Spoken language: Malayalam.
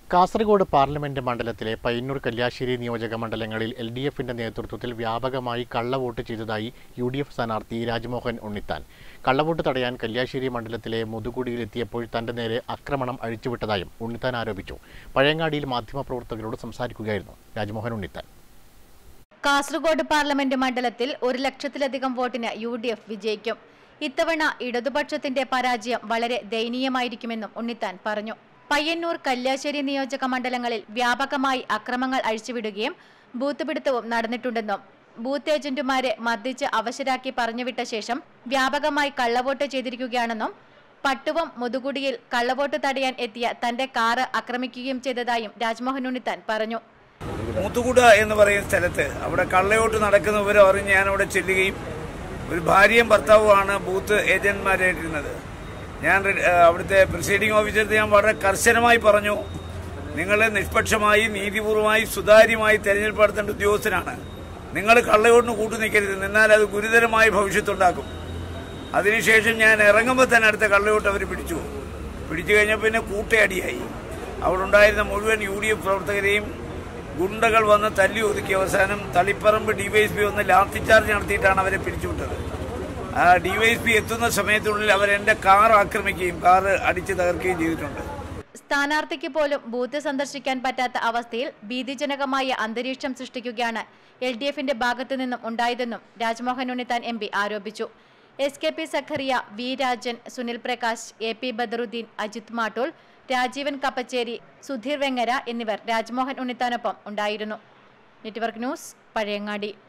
കാസർഗോഡ് പാർലമെന്റ് മണ്ഡലത്തിലെ പയ്യന്നൂർ കല്യാശ്ശേരി നിയോജക മണ്ഡലങ്ങളിൽ LDFന്റെ നേതൃത്വത്തിൽ വ്യാപകമായി കള്ളവോട്ട് ചെയ്തതായി UDF സ്ഥാനാർത്ഥി രാജ്മോഹൻ ഉണ്ണിത്താൻ. കള്ളവോട്ട് തടയാൻ കല്യാശ്ശേരി മണ്ഡലത്തിലെ മുതുകുടിയിലെത്തിയപ്പോൾ തന്റെ നേരെ ആക്രമണം അഴിച്ചുവിട്ടതായും ഉണ്ണിത്താൻ ആരോപിച്ചു. പഴയങ്ങാടിയിൽ മാധ്യമപ്രവർത്തകരോട് സംസാരിക്കുകയായിരുന്നു രാജ്മോഹൻ ഉണ്ണിത്താൻ. കാസർഗോഡ് പാർലമെന്റ് മണ്ഡലത്തിൽ 1 ലക്ഷത്തിലധികം വോട്ടിന് UDF വിജയിക്കും. ഇത്തവണ ഇടതുപക്ഷത്തിന്റെ പരാജയം വളരെ ദയനീയമായിരിക്കുമെന്നും ഉണ്ണിത്താൻ പറഞ്ഞു. പയ്യന്നൂർ കല്യാശ്ശേരി നിയോജക മണ്ഡലങ്ങളിൽ വ്യാപകമായി അക്രമങ്ങൾ അഴിച്ചുവിടുകയും ബൂത്ത് പിടുത്തവും നടന്നിട്ടുണ്ടെന്നും ബൂത്ത് ഏജന്റുമാരെ മർദ്ദിച്ച് അവശരാക്കി പറഞ്ഞുവിട്ട ശേഷം വ്യാപകമായി കള്ളവോട്ട് ചെയ്തിരിക്കുകയാണെന്നും പട്ടുവം മുതുകുടിയിൽ കള്ളവോട്ട് തടയാൻ എത്തിയ തന്റെ കാറ് ആക്രമിക്കുകയും ചെയ്തതായും രാജ്മോഹൻ ഉണ്ണിത്താൻ പറഞ്ഞു. മുതുകുട എന്ന് പറയുന്ന സ്ഥലത്ത് അവിടെ കള്ളവോട്ട് നടക്കുന്ന വിവരം അറിഞ്ഞ് ഞാൻ അവിടെ ചെല്ലുകയും ഒരു ഭാര്യയും ഭർത്താവുമാണ് ബൂത്ത് ഏജന്റുമാരായിരുന്നത്. ഞാൻ അവിടുത്തെ പ്രിസൈഡിംഗ് ഓഫീസർക്ക് ഞാൻ വളരെ കർശനമായി പറഞ്ഞു, നിങ്ങൾ നിഷ്പക്ഷമായി നീതിപൂർവമായി സുതാര്യമായി തെരഞ്ഞെടുപ്പ് നടത്തേണ്ട ഉദ്യോഗസ്ഥനാണ്. നിങ്ങൾ കള്ളവോട്ടിന് കൂട്ടു നിൽക്കരുത്, നിന്നാൽ അത് ഗുരുതരമായ ഭവിഷ്യത്തുണ്ടാക്കും. അതിനുശേഷം ഞാൻ ഇറങ്ങുമ്പോൾ തന്നെ അടുത്ത കള്ളവോട്ട് അവർ പിടിച്ചു കഴിഞ്ഞപ്പോൾ പിന്നെ കൂട്ടയടിയായി. അവിടെ ഉണ്ടായിരുന്ന മുഴുവൻ UDF പ്രവർത്തകരെയും ഗുണ്ടകൾ വന്ന് തല്ലി ഒതുക്കി അവസാനം തളിപ്പറമ്പ് DYSP വന്ന് ലാത്തിച്ചാർജ് നടത്തിയിട്ടാണ് അവരെ പിരിച്ചുവിട്ടത്. ആ DYSP എത്തുന്ന സമയത്തുള്ളിൽ അവരെന്റെ കാർ ആക്രമിക്കുകയും കാർ അടിച്ച് തകർക്കുകയും ചെയ്തിട്ടുണ്ട്. സ്ഥാനാർത്ഥിക്ക് പോലും ബൂത്ത് സന്ദർശിക്കാൻ പറ്റാത്ത അവസ്ഥയിൽ ഭീതിജനകമായ അന്തരീക്ഷം സൃഷ്ടിക്കുകയാണ് LDFന്റെ ഭാഗത്തു നിന്നും ഉണ്ടായതെന്നും രാജ്മോഹൻ ഉണ്ണിത്താൻ MP ആരോപിച്ചു. SKP Zacharia, V Rajan, Sunil Prakash, AP Badaruddin, Ajith Mattool, Rajeevan Kappacheri, Sudheer Vengara എന്നിവർ രാജ്മോഹൻ ഉണ്ണിത്താനൊപ്പം ഉണ്ടായിരുന്നു. Network news, Pazhayangadi.